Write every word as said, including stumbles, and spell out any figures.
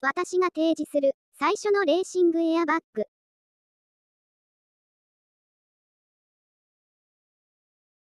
私が提示する最初のレーシングエアバッグ。